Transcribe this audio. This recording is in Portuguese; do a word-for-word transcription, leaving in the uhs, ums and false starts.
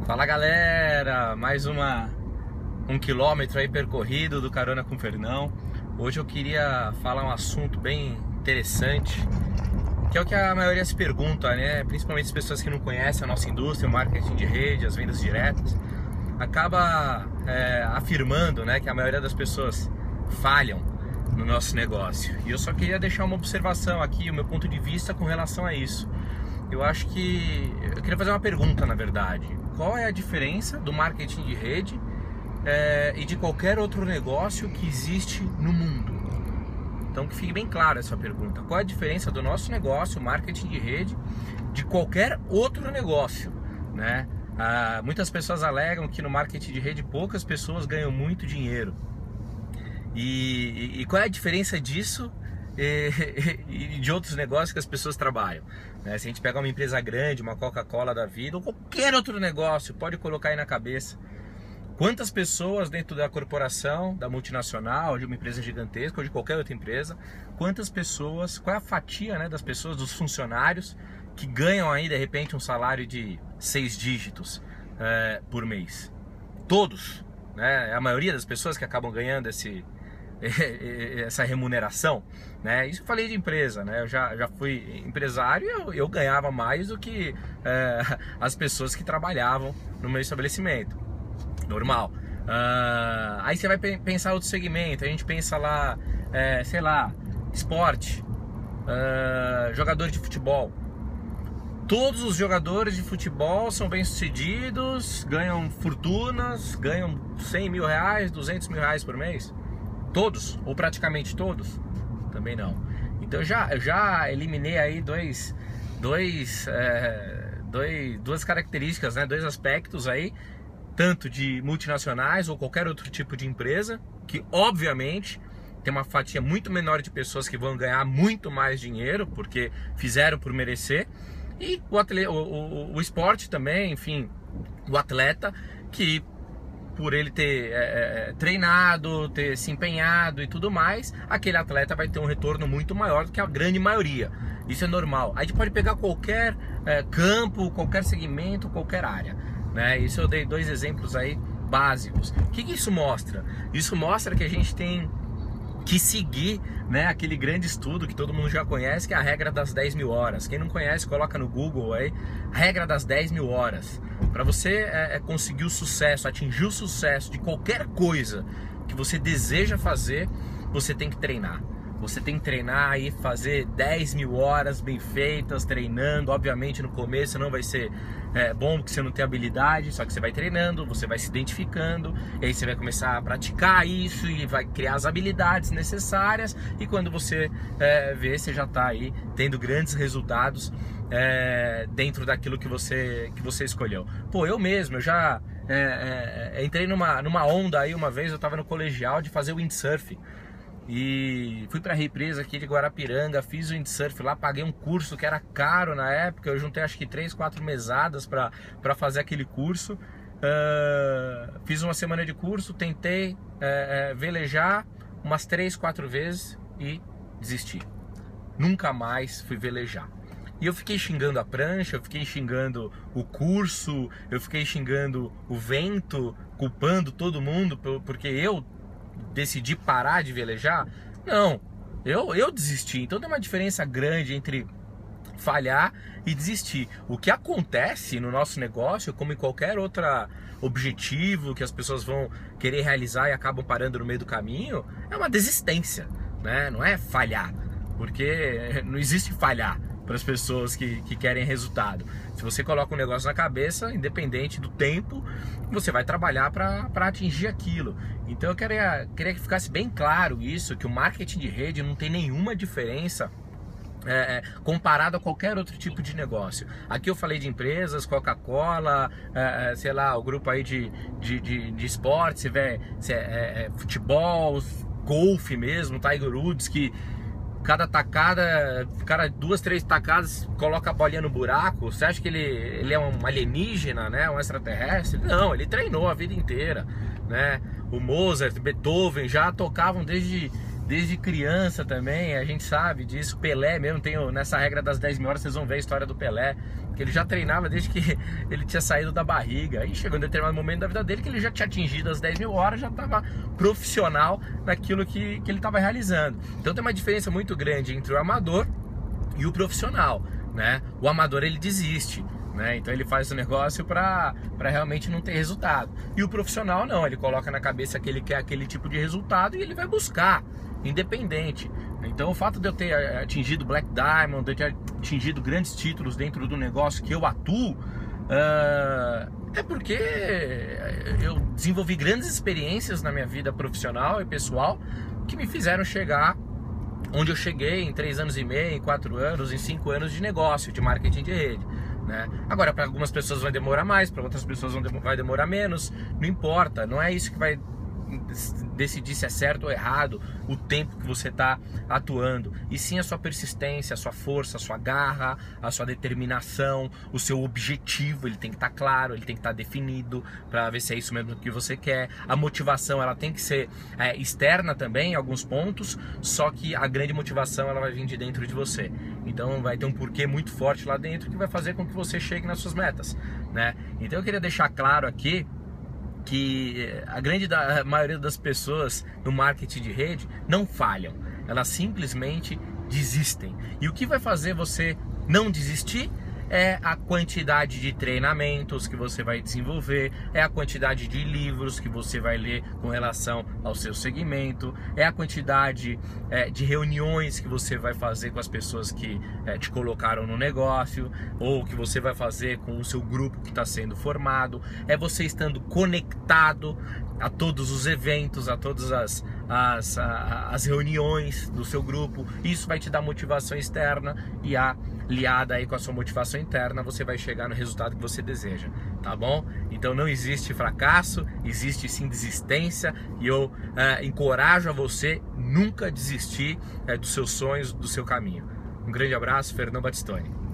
Fala galera, mais uma um quilômetro aí percorrido do Carona com Fernão. Hoje eu queria falar um assunto bem interessante, que é o que a maioria se pergunta, né? Principalmente as pessoas que não conhecem a nossa indústria, o marketing de rede, as vendas diretas, acaba é, afirmando, né, que a maioria das pessoas falham no nosso negócio. E eu só queria deixar uma observação aqui, o meu ponto de vista com relação a isso. Eu acho que... eu queria fazer uma pergunta, na verdade. Qual é a diferença do marketing de rede é, e de qualquer outro negócio que existe no mundo? Então que fique bem clara essa pergunta. Qual é a diferença do nosso negócio, marketing de rede, de qualquer outro negócio, né? Ah, muitas pessoas alegam que no marketing de rede poucas pessoas ganham muito dinheiro. E, e, e qual é a diferença disso e de outros negócios que as pessoas trabalham, né? Se a gente pegar uma empresa grande, uma Coca-Cola da vida, ou qualquer outro negócio, pode colocar aí na cabeça quantas pessoas dentro da corporação, da multinacional, de uma empresa gigantesca ou de qualquer outra empresa, quantas pessoas, qual é a fatia, né, das pessoas, dos funcionários que ganham aí de repente um salário de seis dígitos é, por mês? Todos, né? A maioria das pessoas que acabam ganhando esse essa remuneração, né? Isso eu falei de empresa, né? Eu já, já fui empresário e eu, eu ganhava mais do que é, as pessoas que trabalhavam no meu estabelecimento. Normal. Uh, aí você vai pensar outro segmento, a gente pensa lá, é, sei lá, esporte, uh, jogador de futebol. Todos os jogadores de futebol são bem-sucedidos, ganham fortunas, ganham cem mil reais, duzentos mil reais por mês. Todos, ou praticamente todos? Também não. Então eu já, eu já eliminei aí dois, dois, é, dois, duas características, né? Dois aspectos aí, tanto de multinacionais ou qualquer outro tipo de empresa, que obviamente tem uma fatia muito menor de pessoas que vão ganhar muito mais dinheiro, porque fizeram por merecer, e o, atleta, o, o, o esporte também, enfim, o atleta que... por ele ter é, treinado, ter se empenhado e tudo mais, aquele atleta vai ter um retorno muito maior do que a grande maioria. Isso é normal. A gente pode pegar qualquer é, campo, qualquer segmento, qualquer área, né? Isso eu dei dois exemplos aí básicos. O que, que isso mostra? Isso mostra que a gente tem que seguir, né, aquele grande estudo que todo mundo já conhece, que é a regra das dez mil horas. Quem não conhece, coloca no Google aí, regra das dez mil horas. Para você é, é conseguir o sucesso, atingir o sucesso de qualquer coisa que você deseja fazer, você tem que treinar. Você tem que treinar e fazer dez mil horas bem feitas, treinando. Obviamente no começo não vai ser é, bom porque você não tem habilidade, só que você vai treinando, você vai se identificando, e aí você vai começar a praticar isso e vai criar as habilidades necessárias, e quando você é, vê, você já está aí tendo grandes resultados é, dentro daquilo que você, que você escolheu. Pô, eu mesmo, eu já é, é, entrei numa, numa onda aí uma vez, eu estava no colegial de fazer windsurf. E fui para a represa aqui de Guarapiranga, fiz o windsurf lá, paguei um curso que era caro na época, eu juntei acho que três, quatro mesadas para fazer aquele curso. Uh, fiz uma semana de curso, tentei uh, uh, velejar umas três, quatro vezes e desisti. Nunca mais fui velejar. E eu fiquei xingando a prancha, eu fiquei xingando o curso, eu fiquei xingando o vento, culpando todo mundo, porque eu decidi parar de velejar. Não, eu, eu desisti. Então tem uma diferença grande entre falhar e desistir. O que acontece no nosso negócio, como em qualquer outro objetivo que as pessoas vão querer realizar e acabam parando no meio do caminho, é uma desistência, né? Não é falhar, porque não existe falhar para as pessoas que, que querem resultado. Se você coloca um negócio na cabeça, independente do tempo, você vai trabalhar para atingir aquilo. Então eu queria, queria que ficasse bem claro isso, que o marketing de rede não tem nenhuma diferença É, comparado a qualquer outro tipo de negócio. Aqui eu falei de empresas, Coca-Cola, é, sei lá, o grupo aí de, de, de, de esporte, se vê, se é, é, futebol, golfe mesmo, Tiger Woods, que cada tacada, cara, duas, três tacadas, coloca a bolinha no buraco. Você acha que ele, ele é um alienígena, né? Um extraterrestre? Não, ele treinou a vida inteira, né? O Mozart, Beethoven já tocavam desde, desde criança também, a gente sabe disso. Pelé mesmo, tem nessa regra das dez mil horas, vocês vão ver a história do Pelé. Porque ele já treinava desde que ele tinha saído da barriga. Aí chegou um determinado momento da vida dele que ele já tinha atingido as dez mil horas, já estava profissional naquilo que, que ele estava realizando. Então tem uma diferença muito grande entre o amador e o profissional, né? O amador, ele desiste, né? Então ele faz o negócio para para realmente não ter resultado. E o profissional não, ele coloca na cabeça que ele quer aquele tipo de resultado e ele vai buscar, independente. Então o fato de eu ter atingido Black Diamond, de eu ter atingido grandes títulos dentro do negócio que eu atuo, uh, é porque eu desenvolvi grandes experiências na minha vida profissional e pessoal que me fizeram chegar onde eu cheguei em três anos e meio, em quatro anos, em cinco anos de negócio, de marketing de rede, né? Agora, para algumas pessoas vai demorar mais, para outras pessoas vai demorar menos, não importa, não é isso que vai decidir se é certo ou errado o tempo que você está atuando, e sim a sua persistência, a sua força, a sua garra, a sua determinação, o seu objetivo. Ele tem que estar tá claro, ele tem que estar tá definido para ver se é isso mesmo que você quer. A motivação, ela tem que ser é, externa também em alguns pontos, só que a grande motivação, ela vai vir de dentro de você. Então vai ter um porquê muito forte lá dentro que vai fazer com que você chegue nas suas metas, né? Então eu queria deixar claro aqui que a grande da, a maioria das pessoas no marketing de rede não falham, elas simplesmente desistem. E o que vai fazer você não desistir é a quantidade de treinamentos que você vai desenvolver, é a quantidade de livros que você vai ler com relação ao seu segmento, é a quantidade é, de reuniões que você vai fazer com as pessoas que é, te colocaram no negócio, ou que você vai fazer com o seu grupo que está sendo formado, é você estando conectado a todos os eventos, a todas as, as, as reuniões do seu grupo. Isso vai te dar motivação externa, e a aliada aí com a sua motivação interna, você vai chegar no resultado que você deseja, tá bom? Então não existe fracasso, existe sim desistência, e eu é, encorajo a você nunca desistir é, dos seus sonhos, do seu caminho. Um grande abraço, Fernão Battistoni.